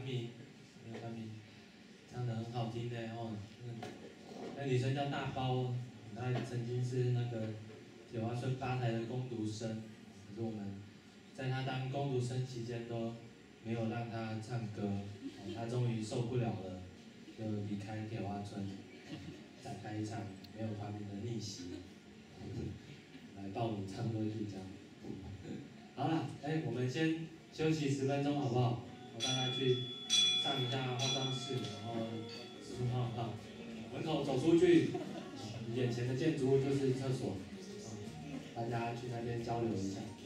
米，小米唱得很好听的哦。那女生叫大包，她曾经是那个铁花村吧台的工读生，可是我们在她当工读生期间都没有让她唱歌，她终于受不了了，就离开铁花村，展开一场没有团名的逆袭，来报名唱歌剧这样。好了，我们先休息10分钟好不好？我带她去上一下化妆室，然后吃泡泡。门口走出去，眼前的建筑物就是厕所，大家去那边交流一下。